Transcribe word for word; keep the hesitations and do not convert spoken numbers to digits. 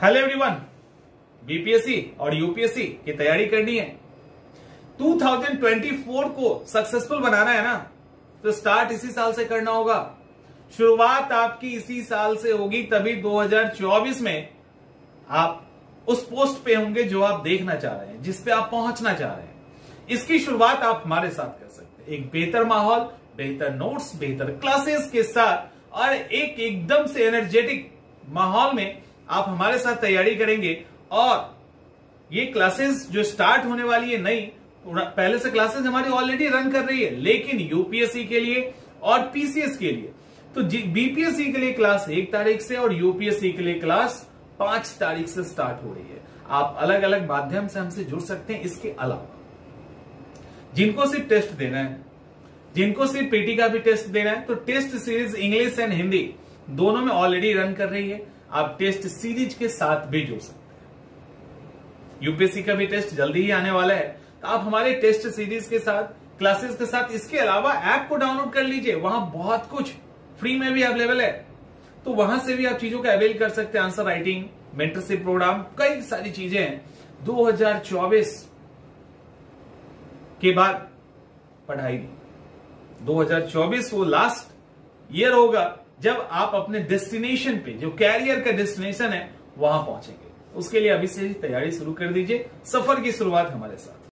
Hello everyone, BPSC और UPSC की तैयारी करनी है। दो हज़ार चौबीस को सक्सेसफुल बनाना है ना, तो स्टार्ट इसी साल से करना होगा। शुरुआत आपकी इसी साल से होगी, तभी दो हज़ार चौबीस में आप उस पोस्ट पे होंगे जो आप देखना चाह रहे हैं, जिस पे आप पहुंचना चाह रहे हैं। इसकी शुरुआत आप हमारे साथ कर सकते हैं, एक बेहतर माहौल, बेहतर नोट्स, बेहतर क्लासेस के साथ और एक एकदम से एनर्जेटिक माहौल में आप हमारे साथ तैयारी करेंगे। और ये क्लासेस जो स्टार्ट होने वाली है नई, पहले से क्लासेस हमारी ऑलरेडी रन कर रही है, लेकिन यूपीएससी के लिए और पीसीएस के लिए तो बीपीएससी के लिए क्लास एक तारीख से और यूपीएससी के लिए क्लास पांच तारीख से स्टार्ट हो रही है। आप अलग अलग माध्यम से हमसे जुड़ सकते हैं। इसके अलावा जिनको सिर्फ टेस्ट देना है, जिनको सिर्फ पीटी का भी टेस्ट देना है, तो test series English and Hindi दोनों में ऑलरेडी रन कर रही है। आप टेस्ट सीरीज के साथ भी जुड़ सकते हैं। यूपीएससी का भी टेस्ट जल्दी ही आने वाला है, तो आप हमारे टेस्ट सीरीज के साथ, क्लासेस के साथ, इसके अलावा ऐप को डाउनलोड कर लीजिए। वहां बहुत कुछ फ्री में भी अवेलेबल है, तो वहां से भी आप चीजों का अवेल कर सकते हैं। आंसर राइटिंग, मेंटरशिप प्रोग्राम, कई सारी चीजें हैं। दो हज़ार चौबीस के बाद पढ़ाई नहीं। दो हज़ार चौबीस वो लास्ट ईयर होगा जब आप अपने डेस्टिनेशन पे, जो कैरियर का डेस्टिनेशन है, वहां पहुंचेंगे। उसके लिए अभी से ही तैयारी शुरू कर दीजिए। सफर की शुरुआत हमारे साथ।